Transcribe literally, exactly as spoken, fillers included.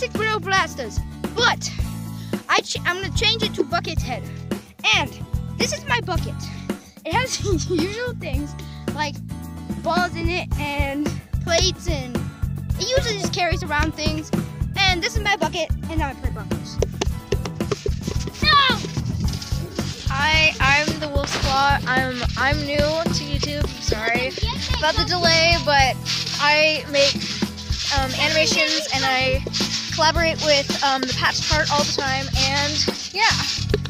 classic Brittle Blasters, but I ch I'm gonna change it to Buckethead. And this is my bucket. It has the usual things like balls in it and plates, and it usually just carries around things. And this is my bucket, and now I play Broncos. No! Hi, I'm the Wolf Squaw. I'm I'm new to YouTube. Sorry about the delay, but I make um, animations and I collaborate with um, the Patch Part all the time. And yeah.